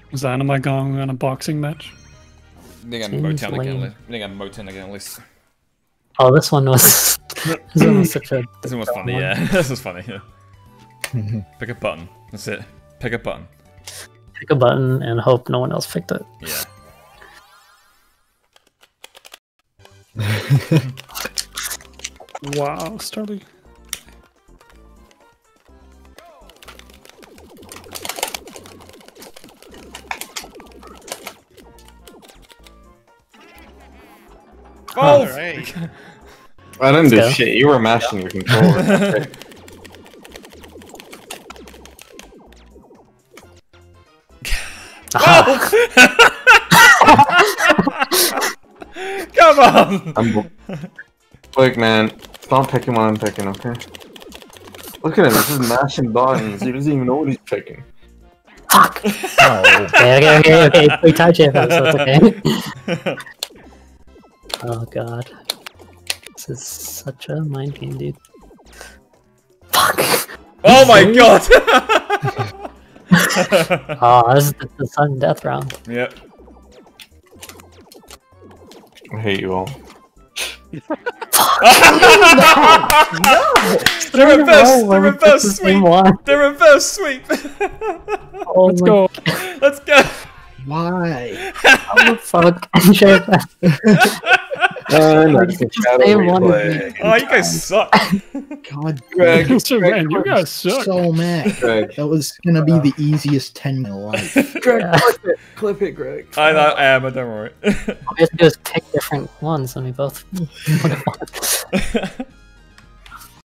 Is Anima going on a boxing match? They got Moten again. They got Moten again at least. Oh, this one was. This one was such a. This one was funny. Yeah, this was funny. Yeah. Pick a button. That's it. Pick a button. Pick a button and hope no one else picked it. Yeah. Wow, Starly. Oh! Alright. I didn't do go. shit. You were mashing your controller. Come on! Look, man. Stop picking what I'm picking, okay? Look at him. He's just mashing buttons. He doesn't even know what he's picking. Fuck! Oh, okay. We touch it, so it's okay. Oh god. This is such a mind game, dude. Fuck! Oh my god! Oh, this is the sudden death round. Yep. I hate you all. The reverse sweep! The reverse sweep! Oh, Let's go. Let's go! Why? Oh, fuck. That's the shadow Same one replay. Oh, you guys suck! God, Greg, Man, you guys suck. so mad. Greg, That was gonna be the easiest 10 in my life. Greg, clip it, Greg. I am, but don't worry. All we have to do is pick different ones and we both.